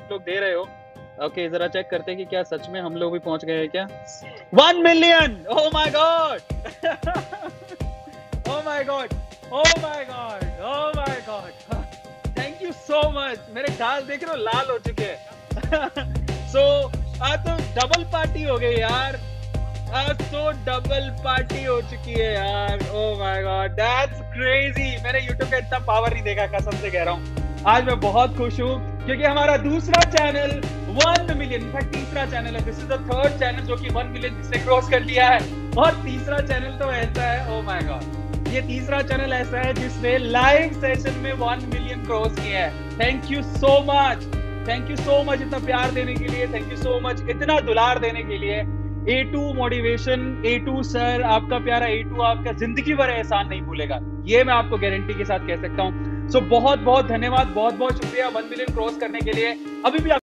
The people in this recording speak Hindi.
लोग दे रहे हो। ओके, जरा चेक करते हैं कि क्या सच में हम लोग भी पहुंच गए हैं क्या? 1 million! Oh my God! Oh my God! Oh my God! Oh my God! Thank you so much. मेरे गाल देख रहे हो, लाल हो चुके हैं। सो आज तो डबल पार्टी हो गई यार, आज तो डबल पार्टी हो चुकी है यार। Oh my God, that's crazy. मैंने यूट्यूब का इतना पावर नहीं देखा, कसम से कह रहा हूँ। आज मैं बहुत खुश हूँ क्योंकि हमारा दूसरा चैनल 1 मिलियन, इनफैक्ट तीसरा चैनल है, this is the third channel जो कि 1 मिलियन जिसने क्रॉस कर लिया है। और तीसरा चैनल तो ऐसा है, ओह माय गॉड, ये तीसरा चैनल ऐसा है जिसने लाइव सेशन में 1 मिलियन क्रॉस किया है। Thank you so much, thank you so much इतना प्यार देने के लिए, थैंक यू सो मच इतना दुलार देने के लिए। A2 मोटिवेशन, A2 सर, आपका प्यारा A2 आपका जिंदगी भर एहसान नहीं भूलेगा, ये मैं आपको गारंटी के साथ कह सकता हूँ। सो बहुत बहुत धन्यवाद, बहुत बहुत शुक्रिया 1 मिलियन क्रॉस करने के लिए। अभी भी